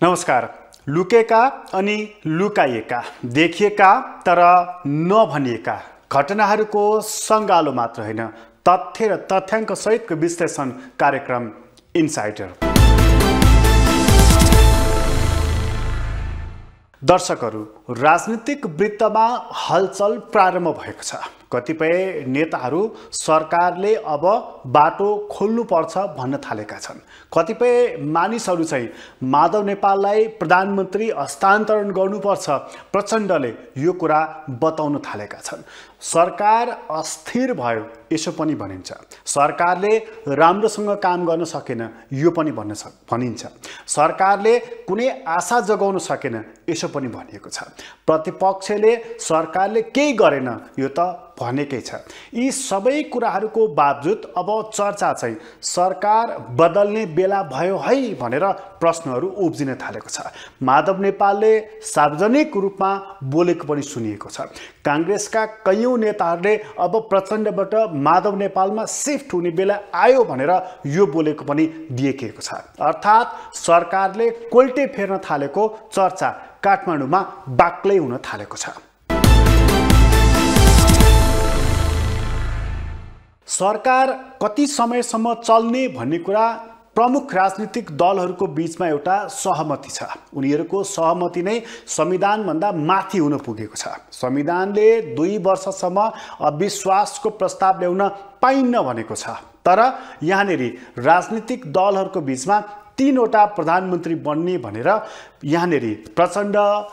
नमस्कार। लुकेका अनि लुकाइएका, देखिएका तर नभनिएका घटनाहरूको सङ्गालो मात्र होइन, तथ्य र तथ्याङ्क सहितको विश्लेषण कार्यक्रम इनसाइडर। दर्शकहरू, राजनीतिक वृत्तमा हलचल प्रारम्भ भएको छ। कतिपय नेताहरू सरकारले अब बाटो खोल्नुपर्छ भन्न थालेका छन्। कतिपय मानिसहरू चाहिँ माधव नेपाललाई प्रधानमन्त्री हस्तान्तरण गर्नुपर्छ प्रचण्डले यो कुरा बताउन थालेका छन्। सरकार अस्थिर भयो यसो पनि भनिन्छ। सरकारले राम्रोसँग काम गर्न सकेन यो पनि भनिन्छ। सरकारले कुनै आशा जगाउन सकेन यसो पनि भनिएको छ। प्रतिपक्षले सरकारले केही गरेन यो त भनेकै छ। यी सबै कुराहरूको बावजुद अब चर्चा चाहिँ सरकार बदल्ने बेला भयो है भनेर प्रश्नहरू उब्जिन थालेको छ। माधव नेपालले सार्वजनिक रूपमा बोलेको पनि सुनिएको छ। काङ्ग्रेसका कैयौँ नेताहरूले अब प्रचण्डबाट माधव नेपालमा शिफ्ट हुने बेला आयो भनेर यो बोलेको पनि देखिएको छ। अर्थात् सरकारले कोल्टे फेर्न थालेको चर्चा काठमाडौँमा बाक्लै हुन थालेको छ। सरकार कति समयसम्म चल्ने भन्ने कुरा प्रमुख राजनीतिक दलहरूको बीचमा एउटा सहमति छ। उनीहरूको सहमति नै संविधानभन्दा माथि हुन पुगेको छ। संविधानले 2 वर्षसम्म अविश्वासको प्रस्ताव ल्याउन पाइन्न भनेको छ। तर यहाँनेरि राजनीतिक दलहरूको बीचमा 3 वटा प्रधानमन्त्री बन्ने भनेर यहाँनेरि प्रचण्ड,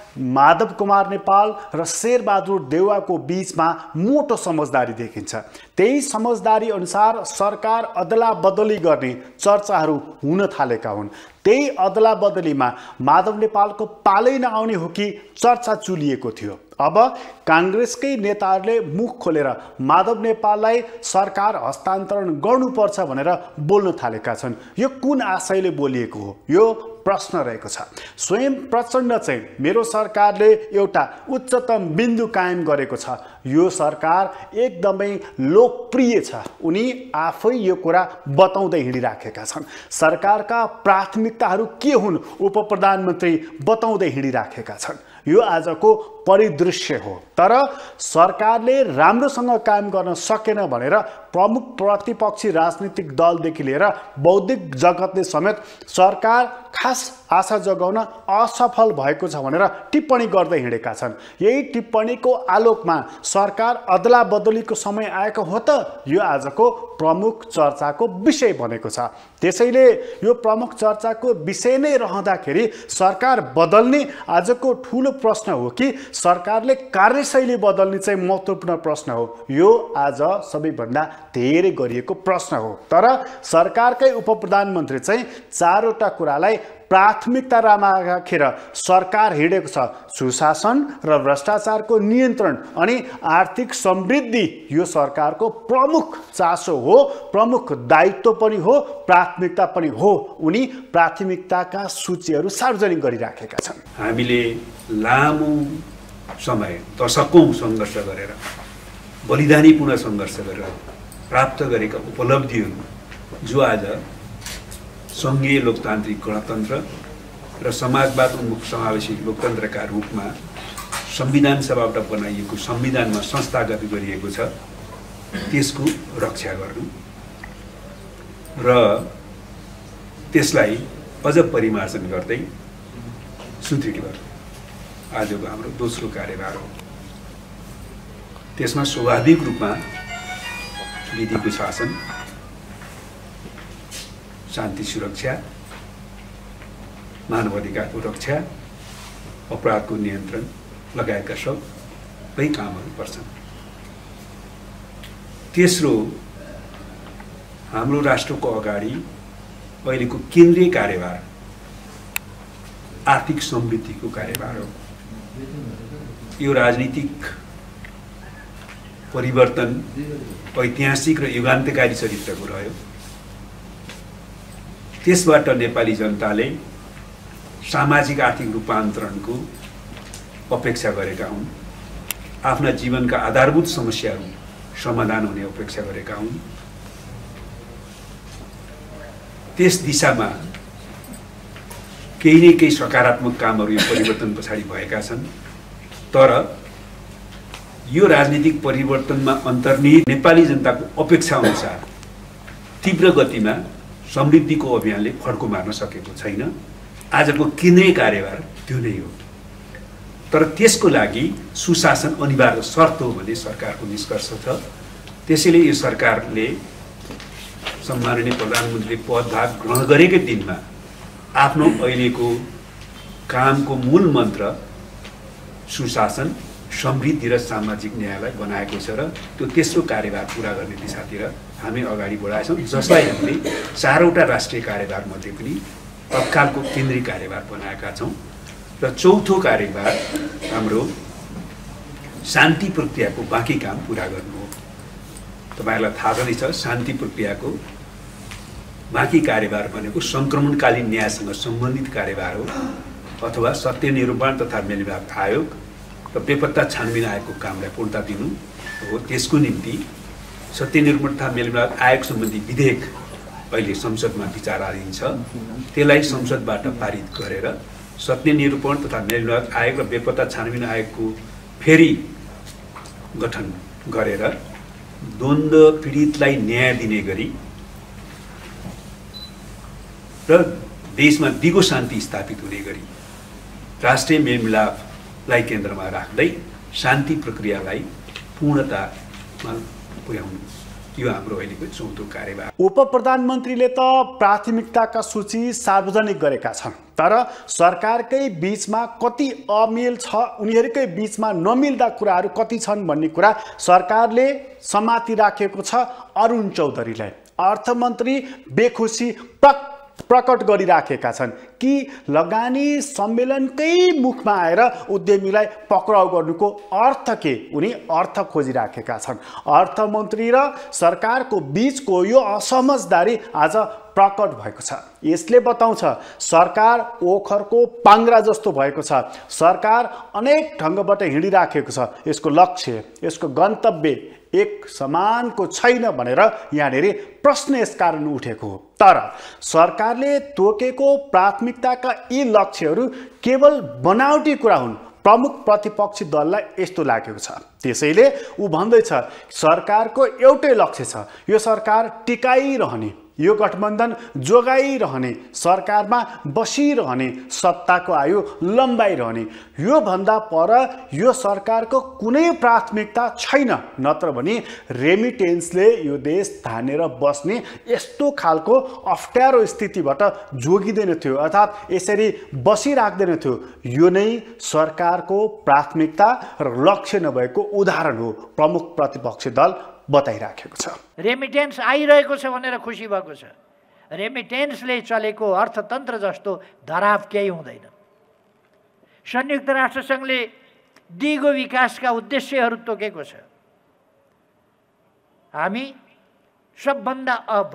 माधव कुमार नेपाल र शेरबहादुर देउवाको बीचमा मोटो समझदारी देखिन्छ। त्यही समझदारी अनुसार सरकार अदला बदली गर्ने चर्चाहरू हुन थालेका हुन्। त्यही अदला बदलीमा माधव नेपालको पालै नआउने हो कि चर्चा चुलिएको थियो। अब काङ्ग्रेसकै नेताहरूले मुख खोलेर माधव नेपाललाई सरकार हस्तान्तरण गर्नुपर्छ भनेर बोल्न थालेका छन्। यो कुन आशयले बोलिएको हो यो प्रश्न रहेको छ। स्वयं प्रचण्ड चाहिँ मेरो सरकारले एउटा उच्चतम बिन्दु कायम गरेको छ, यो सरकार एकदमै लोकप्रिय छ, उनी आफै यो कुरा बताउँदै हिँडिराखेका छन्। सरकारका प्राथमिकताहरू के हुन् उप प्रधानमन्त्री बताउँदै हिँडिराखेका छन्। यो आजको परिदृश्य हो। तर सरकारले राम्रोसँग काम गर्न सकेन भनेर प्रमुख प्रतिपक्षी राजनीतिक दलदेखि लिएर बौद्धिक जगतले समेत सरकार खास आशा जगाउन असफल भएको छ भनेर टिप्पणी गर्दै हिँडेका छन्। यही टिप्पणीको आलोकमा सरकार अदला बदलीको समय आएको हो त यो आजको प्रमुख चर्चाको विषय बनेको छ। त्यसैले यो प्रमुख चर्चाको विषय नै रहँदाखेरि सरकार बदल्ने आजको ठुलो प्रश्न हो कि सरकारले कार्यशैली बदल्ने चाहिँ महत्त्वपूर्ण प्रश्न हो। यो आज सबैभन्दा धेरै गरिएको प्रश्न हो। तर सरकारकै उप प्रधानमन्त्री चाहिँ 4 वटा कुरालाई प्राथमिकता राखेर सरकार हिँडेको छ। सुशासन र भ्रष्टाचारको नियन्त्रण अनि आर्थिक समृद्धि यो सरकारको प्रमुख चासो हो, प्रमुख दायित्व पनि हो, प्राथमिकता पनि हो। उनी प्राथमिकताका सूचीहरू सार्वजनिक गरिराखेका छन्। हामीले लामो समय दशकौं सङ्घर्ष गरेर बलिदानीपूर्ण सङ्घर्ष गरेर प्राप्त गरेका उपलब्धिहरू जो आज सङ्घीय लोकतान्त्रिक गणतन्त्र र समाजवाद उन्मुख समावेशी लोकतन्त्रका रूपमा संविधान सभाबाट बनाइएको संविधानमा संस्थागत गरिएको छ, त्यसको रक्षा गर्नु र त्यसलाई अझ परिमार्जन गर्दै सुदृढ गर्नु आजको हाम्रो दोस्रो कार्यभार हो। त्यसमा स्वाभाविक रूपमा विधिको शासन, शान्ति सुरक्षा, मानवाधिकारको रक्षा, अपराधको नियन्त्रण लगायतका सबै कामहरू पर्छन्। तेस्रो, हाम्रो राष्ट्रको अगाडि अहिलेको केन्द्रीय कार्यभार आर्थिक समृद्धिको कार्यभार हो। यो राजनीतिक परिवर्तन ऐतिहासिक र युगान्तकारी चरित्रको रह्यो। त्यसबाट नेपाली जनताले सामाजिक आर्थिक रूपान्तरणको अपेक्षा गरेका हुन्। आफ्ना जीवनका आधारभूत समस्याहरू समाधान हुने अपेक्षा गरेका हुन्। त्यस दिशामा केही न केही सकारात्मक कामहरू यो परिवर्तन पछाडि भएका छन्। तर यो राजनीतिक परिवर्तनमा अन्तर्निहित नेपाली जनताको अपेक्षा अनुसार तीव्र गतिमा समृद्धिको अभियानले फड्को मार्न सकेको छैन। आजको केन्द्रीय कार्यभार त्यो नै हो। तर त्यसको लागि सुशासन अनिवार्य शर्त हो भन्ने सरकारको निष्कर्ष छ। त्यसैले यो सरकारले सम्माननीय प्रधानमन्त्री पदभार ग्रहण गरेकै दिनमा आफ्नो अहिलेको कामको मूल मन्त्र सुशासन, समृद्धि र सामाजिक न्यायलाई बनाएको छ र त्यो तेस्रो कार्यभार पुरा गर्ने दिशातिर हामी अगाडि बढाएछौँ, जसलाई हामीले 4वटा राष्ट्रिय कार्यभार मध्ये पनि तत्कालको केन्द्रीय कार्यभार बनाएका छौँ। र चौथो कार्यभार हाम्रो शान्ति प्रक्रियाको बाँकी काम पुरा गर्नु हो। तपाईँहरूलाई थाहा छँदैछ, शान्ति प्रक्रियाको बाँकी कार्यभार भनेको सङ्क्रमणकालीन न्यायसँग सम्बन्धित कार्यभार हो, अथवा सत्य निरूपण तथा मेलमिलाप आयोग र बेपत्ता छानबिन आयोगको कामलाई पूर्णता दिनु हो। त्यसको निम्ति सत्य निरूपण तथा मेलमिलाप आयोग सम्बन्धी विधेयक अहिले संसदमा विचाराधीन छ। त्यसलाई संसदबाट पारित गरेर सत्य निरूपण तथा मेलमिलाप आयोग र बेपत्ता छानबिन आयोगको फेरि गठन गरेर द्वन्द्व पीडितलाई न्याय दिने गरी र देशमा दिगो शान्ति स्थापित हुने गरी राष्ट्रिय मेलमिलापलाई केन्द्रमा राख्दै शान्ति प्रक्रियालाई पूर्णतामा पुर्याउनु, यो हाम्रो अहिलेको चौथो कार्यभार। उप प्रधानमन्त्रीले त प्राथमिकताका सूची सार्वजनिक गरेका छन्, तर सरकारकै बीचमा कति अमेल छ, उनीहरूकै बीचमा नमिल्दा कुराहरू कति छन् भन्ने कुरा सरकारले समाति राखेको छ। अरुण चौधरीलाई अर्थमन्त्री बेखुसी प्रकट गरिराखेका छन् कि लगानी सम्मेलनकै मुखमा आएर उद्यमीलाई पक्राउ गर्नुको अर्थ के, उनी अर्थ खोजिराखेका छन्। अर्थमन्त्री र सरकारको बीचको यो असमझदारी आज प्रकट भएको छ। यसले बताउँछ सरकार ओखरको पाङ्ग्रा जस्तो भएको छ। सरकार अनेक ढङ्गबाट हिँडिराखेको छ। यसको लक्ष्य, यसको गन्तव्य एक समानको छैन भनेर यहाँनिर प्रश्न यसकारण उठेको हो। तर सरकारले तोकेको प्राथमिकताका यी लक्ष्यहरू केवल बनावटी कुरा हुन्। प्रमुख प्रतिपक्षी दललाई यस्तो लागेको छ। त्यसैले ऊ भन्दैछ सरकारको एउटै लक्ष्य छ, यो सरकार टिकाइरहने, यो गठबन्धन जोगाइरहने, सरकारमा बसिरहने, सत्ताको आयु लम्बाइरहने। यो भन्दा पर यो सरकारको कुनै प्राथमिकता छैन, नत्र भने रेमिटेन्सले यो देश धानेर बस्ने यस्तो खालको अप्ठ्यारो स्थितिबाट जोगिँदैन थियो, अर्थात् यसरी बसिराख्दैन थियो। यो नै सरकारको प्राथमिकता र लक्ष्य नभएको उदाहरण हो, प्रमुख प्रतिपक्षी दल बताइराखेको छ। रेमिटेन्स आइरहेको छ भनेर खुसी भएको छ। रेमिटेन्सले चलेको अर्थतन्त्र जस्तो धराप केही हुँदैन। संयुक्त राष्ट्रसङ्घले दिगो विकासका उद्देश्यहरू तोकेको छ। हामी सबभन्दा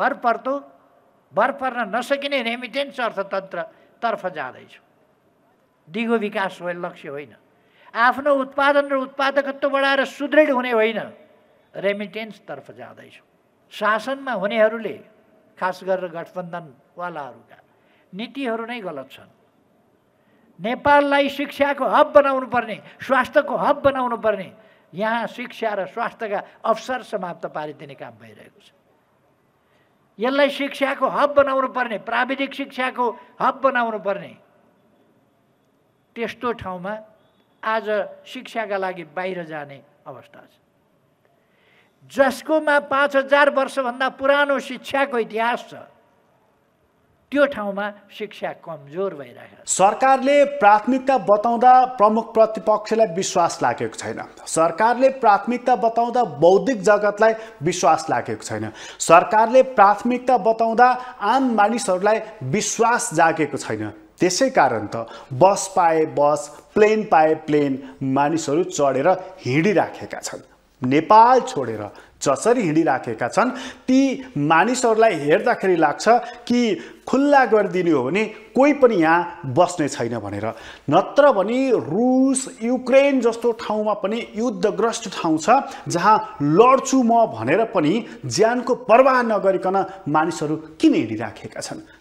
भर पर्न नसकिने रेमिटेन्स अर्थतन्त्रतर्फ जाँदैछौँ। दिगो विकास लक्ष्य होइन, आफ्नो उत्पादन र उत्पादकत्व बढाएर सुदृढ हुने होइन, रेमिटेन्सतर्फ जाँदैछौँ। शासनमा हुनेहरूले, खास गरेर गठबन्धनवालाहरूका नीतिहरू नै गलत छन्। नेपाललाई शिक्षाको हब बनाउनु पर्ने, स्वास्थ्यको हब बनाउनु पर्ने, यहाँ शिक्षा र स्वास्थ्यका अवसर समाप्त पारिदिने काम भइरहेको छ। यसलाई शिक्षाको हब बनाउनु पर्ने, प्राविधिक शिक्षाको हब बनाउनु पर्ने, त्यस्तो ठाउँमा आज शिक्षाका लागि बाहिर जाने अवस्था छ। जसकोमा 5000 वर्षभन्दा पुरानो शिक्षाको इतिहास छ, त्यो ठाउँमा शिक्षा कमजोर भइरहेको छ। सरकारले प्राथमिकता बताउँदा प्रमुख प्रतिपक्षलाई विश्वास लागेको छैन। सरकारले प्राथमिकता बताउँदा बौद्धिक जगतलाई विश्वास लागेको छैन। सरकारले प्राथमिकता बताउँदा आम मानिसहरूलाई विश्वास जागेको छैन। त्यसै कारण त बस पाए बस, प्लेन पाए प्लेन, मानिसहरू चढेर हिँडिराखेका छन्। नेपाल छोडेर जसरी हिँडिराखेका छन् ती मानिसहरूलाई हेर्दाखेरि लाग्छ कि खुल्ला गरिदिने हो भने कोही पनि यहाँ बस्ने छैन भनेर। नत्र भने रुस, युक्रेन जस्तो ठाउँमा पनि युद्धग्रस्त ठाउँ छ जहाँ लड्छु म भनेर पनि ज्यानको परवाह नगरिकन मानिसहरू किन हिँडिराखेका छन्।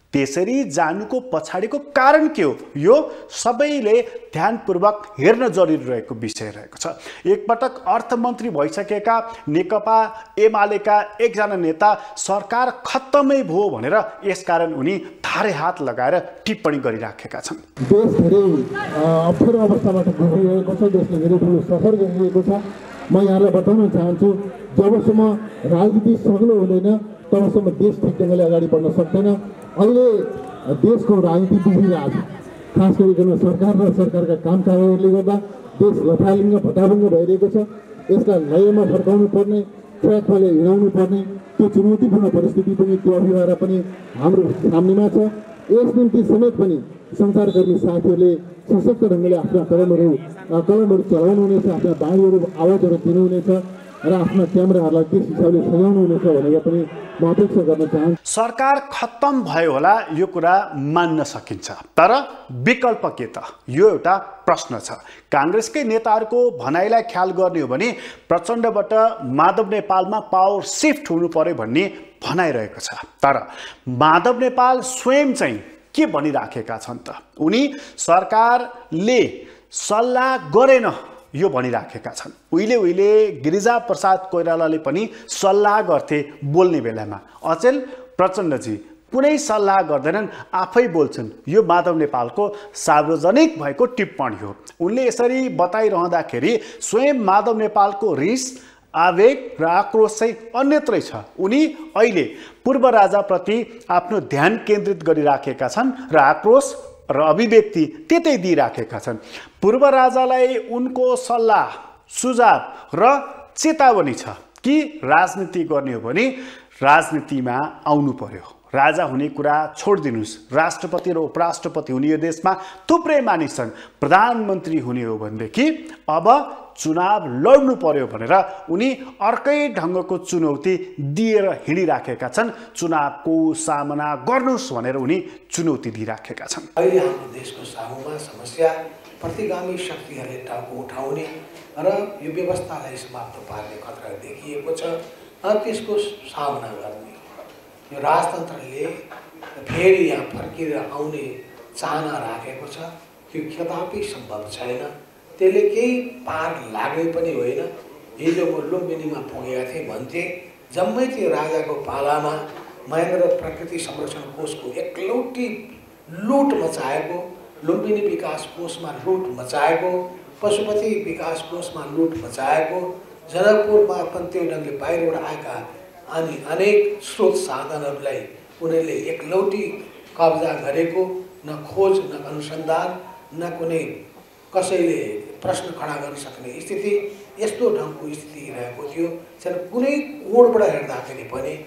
त्यसरी जानुको पछाडिको कारण के हो, यो सबैले ध्यानपूर्वक हेर्न जरुरी रहेको विषय रहेको छ। एकपटक अर्थमन्त्री भइसकेका नेकपा एमालेका एकजना नेता सरकार खत्तमै भयो भनेर यसकारण उनी धारे हात लगाएर टिप्पणी गरिराखेका छन्। देश धेरै अप्ठ्यारो अवस्थाबाट गुज्रिरहेको छ, देशले धेरै ठुलो सफर गरिरहेको छ। म यहाँलाई बताउन चाहन्छु, जबसम्म राजनीति सग्लो हुँदैन तबसम्म देश ठिक ढङ्गले अगाडि बढ्न सक्दैन। अहिले देशको राजनीति बिग्रिरहेको छ, खास गरिकन सरकार र सरकारका कामकाजहरूले गर्दा देश लथालिङ्ग भटाभङ्ग भइरहेको छ। यसलाई लयमा फर्काउनु पर्ने, ट्र्याकमा हिँडाउनु पर्ने त्यो चुनौतीपूर्ण परिस्थिति पनि, त्यो अभिभावना पनि हाम्रो सामनेमा छ। यस निम्ति समेत पनि सञ्चारकर्मी साथीहरूले सशक्त ढङ्गले आफ्ना कलमहरू चलाउनुहुनेछ, आफ्ना बाणीहरू आवाजहरू दिनुहुनेछ र आफ्ना क्यामेराहरूलाई त्यस हिसाबले सजाउनुहुनेछ भनेर पनि म अपेक्षा गर्न चाहन्छु। सरकार खत्तम भयो होला यो कुरा मान्न सकिन्छ, तर विकल्प के त, यो एउटा प्रश्न छ। काङ्ग्रेसकै नेताहरूको भनाइलाई ख्याल गर्ने हो भने प्रचण्डबाट माधव नेपालमा पावर सिफ्ट हुनु पर्यो भन्ने भनाइरहेको छ। तर माधव नेपाल स्वयं चाहिँ के भनिराखेका छन् त, उनी सरकारले सल्लाह गरेन यो भनिराखेका छन्। उहिले गिरिजा प्रसाद कोइरालाले पनि सल्लाह गर्थे बोल्ने बेलामा, अचेल प्रचण्डजी कुनै सल्लाह गर्दैनन्, आफै बोल्छन्। यो माधव नेपालको सार्वजनिक भएको टिप्पणी हो। उनले यसरी बताइरहँदाखेरि स्वयं माधव नेपालको रिस, आवेग र आक्रोश चाहिँ अन्यत्रै छ। उनी अहिले पूर्व राजाप्रति आफ्नो ध्यान केन्द्रित गरिराखेका छन् र आक्रोश र अभिव्यक्ति त्यतै दिइराखेका छन्। पूर्व राजालाई उनको सल्लाह, सुझाव र चेतावनी छ कि राजनीति गर्ने हो भने राजनीतिमा आउनु पर्यो, राजा हुने कुरा छोडिदिनुहोस्, राष्ट्रपति र उपराष्ट्रपति हुने यो देशमा थुप्रै मानिस छन्, प्रधानमन्त्री हुने हो भनेदेखि अब चुनाव लड्नु पर्यो भनेर उनी अर्कै ढङ्गको चुनौती दिएर हिँडिराखेका छन्। चुनावको सामना गर्नुहोस् भनेर उनी चुनौती दिइराखेका छन्। अहिले हाम्रो देशको सामुमा समस्या प्रतिगामी शक्तिहरूले टाउको उठाउने र यो व्यवस्थालाई समाप्त पार्ने खतरा देखिएको छ र त्यसको सामना गर्ने यो राजतन्त्रले फेरि यहाँ फर्केर आउने चाहना राखेको छ। त्यो कदापि सम्भव छैन। त्यसले केही पार लाग्ने पनि होइन। हिजो म लुम्बिनीमा पुगेका थिएँ भन्थे, जम्मै त्यो राजाको पालामा महेन्द्र प्रकृति संरक्षण कोषको एकलौटी लुट मचाएको, लुम्बिनी विकास कोषमा लुट मचाएको, पशुपति विकास कोषमा लुट मचाएको, जनकपुरमा पनि त्यो ढङ्गले बाहिरबाट आएका अनि अनेक स्रोत साधनहरूलाई उनीहरूले एकलौटी कब्जा गरेको, न खोज न अनुसन्धान न कुनै कसैले प्रश्न खडा गर्न सक्ने स्थिति, यस्तो ढङ्गको स्थिति रहेको थियो। कुनै कोणबाट हेर्दाखेरि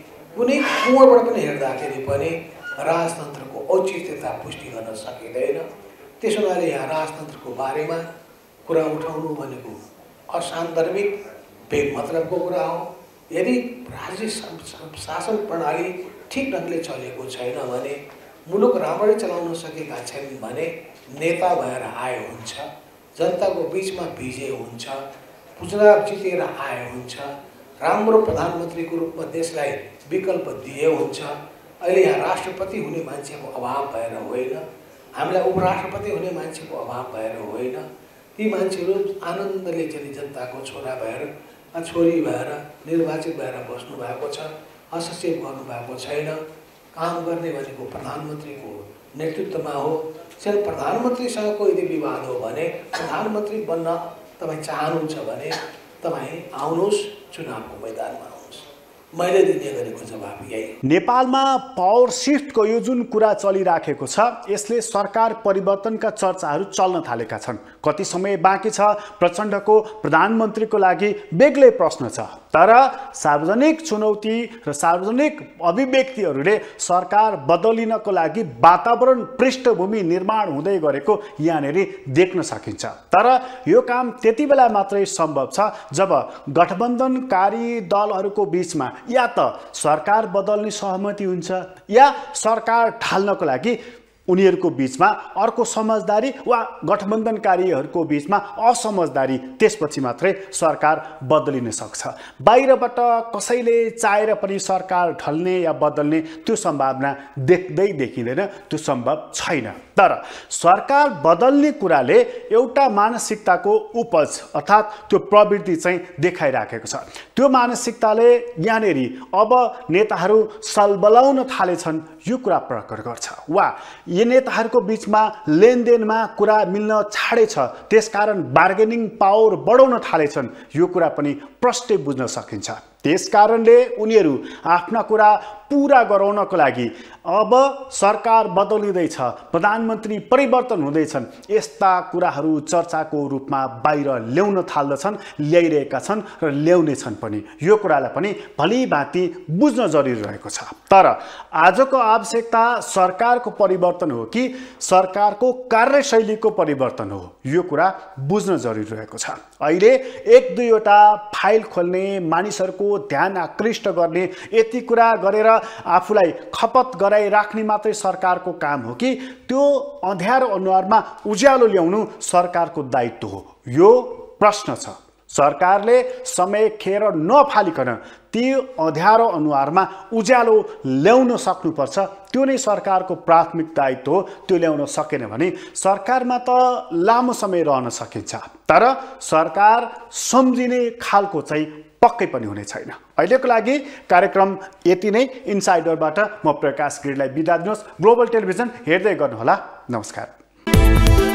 पनि राजतन्त्रको औचित्यता पुष्टि गर्न सकिँदैन। त्यसो हुनाले यहाँ राजतन्त्रको बारेमा कुरा उठाउनु भनेको असान्दर्भिक बेमतलबको कुरा हो। यदि राज्य शासन प्रणाली ठिक ढङ्गले चलेको छैन भने, मुलुक राम्ररी चलाउन सकेका छैनन् भने नेता भएर आए हुन्छ, जनताको बिचमा विजय हुन्छ, चुनाव जितेर आए हुन्छ, राम्रो प्रधानमन्त्रीको रूपमा देशलाई विकल्प दिए हुन्छ। अहिले यहाँ राष्ट्रपति हुने मान्छेको अभाव भएर होइन, हामीलाई उपराष्ट्रपति हुने मान्छेको अभाव भएर होइन। ती मान्छेहरू आनन्दले चाहिँ जनताको छोरा भएर छोरी भएर निर्वाचित भएर बस्नु भएको छ, हस्तक्षेप गर्नुभएको छैन। काम गर्ने भनेको प्रधानमन्त्रीको नेतृत्वमा हो। प्रधानमन्त्रीसँगको यदि विवाद हो भने, प्रधानमन्त्री बन्न तपाईँ चाहनुहुन्छ भने तपाईँ आउनुहोस्, चुनावको मैदानमा आउनुहोस्। मैले दिने गरेको जवाब यही। नेपालमा पावर सिफ्टको यो जुन कुरा चलिराखेको छ, यसले सरकार परिवर्तनका चर्चाहरू चल्न थालेका छन्। कति समय बाँकी छ, प्रचण्डको प्रधानमन्त्रीको लागि बेग्लै प्रश्न छ। तर सार्वजनिक चुनौती र सार्वजनिक अभिव्यक्तिहरूले सरकार बदलिनको लागि वातावरण पृष्ठभूमि निर्माण हुँदै गरेको यहाँनिर देख्न सकिन्छ। तर यो काम त्यति बेला मात्रै सम्भव छ जब गठबन्धनकारी दलहरूको बीचमा या त सरकार बदल्ने सहमति हुन्छ या सरकार ढाल्नको लागि उनीहरूको बीचमा अर्को समझदारी वा गठबन्धनकारीहरूको बीचमा असमझदारी, त्यसपछि मात्रै सरकार बदलिन सक्छ। बाहिरबाट कसैले चाहेर पनि सरकार ढल्ने या बदल्ने त्यो सम्भावना देख्दै देखिँदैन, त्यो सम्भव छैन। तर सरकार बदल्ने कुराले एउटा मानसिकताको उपज अर्थात् त्यो प्रवृत्ति चाहिँ देखाइराखेको छ। त्यो मानसिकताले यहाँनेरि अब नेताहरू सलबलाउन थालेछन् यो कुरा प्रकट गर्छ, वा यी नेताहरूको बीचमा लेनदेनमा कुरा मिल्न छाडेछ, त्यसकारण बार्गेनिङ पावर बढाउन थालेछन् यो कुरा पनि प्रष्टै बुझ्न सकिन्छ। त्यसकारणले उनीहरू आफ्ना कुरा पूरा गराउनको लागि अब सरकार बदलिँदैछ, प्रधानमन्त्री परिवर्तन हुँदैछन्, यस्ता कुराहरू चर्चाको रूपमा बाहिर ल्याउन थाल्दछन्, ल्याइरहेका छन् र ल्याउने छन् पनि। यो कुरालाई पनि भलीभाँति बुझ्न जरुरी रहेको छ। तर आजको आवश्यकता सरकारको परिवर्तन हो कि सरकारको कार्यशैलीको परिवर्तन हो, यो कुरा बुझ्न जरुरी रहेको छ। अहिले एक दुईवटा फाइल खोल्ने, मानिसहरूको ध्यान आकृष्ट गर्ने, यति कुरा गरेर आफूलाई खपत गराइराख्ने मात्रै सरकारको काम हो कि त्यो अँध्यारो अनुहारमा उज्यालो ल्याउनु सरकारको दायित्व हो, यो प्रश्न छ। सरकारले समय खेर नफालिकन ती अँध्यारो अनुहारमा उज्यालो ल्याउन सक्नुपर्छ, त्यो नै सरकारको प्राथमिक दायित्व हो। त्यो ल्याउन सकेन भने सरकारमा त लामो समय रहन सकिन्छ, तर सरकार सम्झिने खालको चाहिँ पक्कै पनि हुने छैन। अहिलेको लागि कार्यक्रम यति नै। इनसाइडरबाट म प्रकाश गिरीलाई बिदा दिनुहोस्। ग्लोबल टेलिभिजन हेर्दै गर्नुहोला। नमस्कार।